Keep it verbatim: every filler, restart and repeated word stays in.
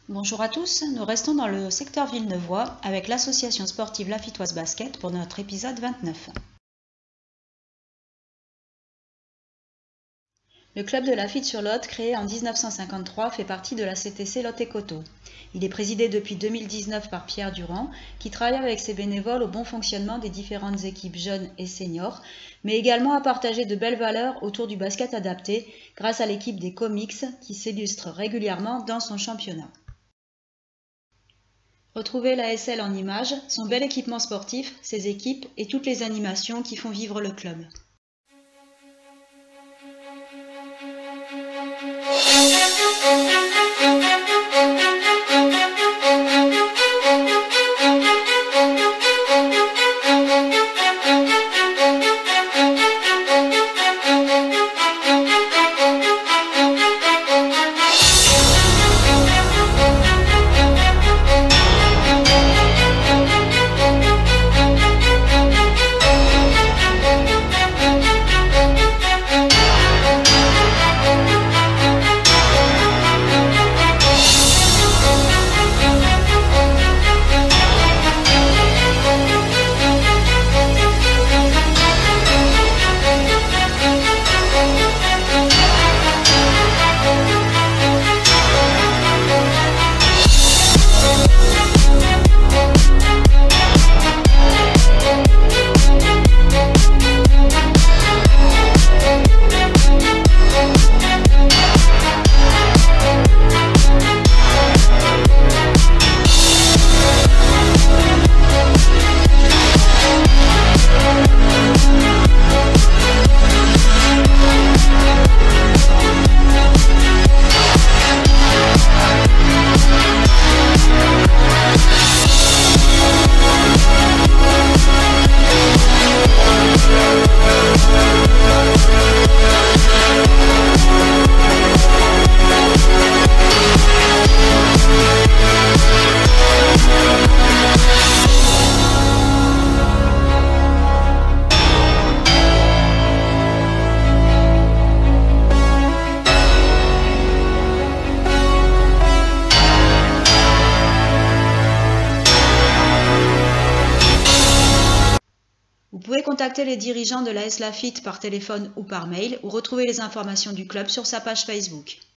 Bonjour à tous, nous restons dans le secteur Villeneuvois avec l'association sportive Lafitoise Basket pour notre épisode vingt-neuf. Le club de Lafitte-sur-Lot, créé en mille neuf cent cinquante-trois, fait partie de la C T C Lot-et-Coteaux. Il est présidé depuis deux mille dix-neuf par Pierre Durand, qui travaille avec ses bénévoles au bon fonctionnement des différentes équipes jeunes et seniors, mais également à partager de belles valeurs autour du basket adapté grâce à l'équipe des Comics qui s'illustre régulièrement dans son championnat. Retrouvez l'A S L en images, son bel équipement sportif, ses équipes et toutes les animations qui font vivre le club. Vous pouvez contacter les dirigeants de l'A S Lafitte par téléphone ou par mail ou retrouver les informations du club sur sa page Facebook.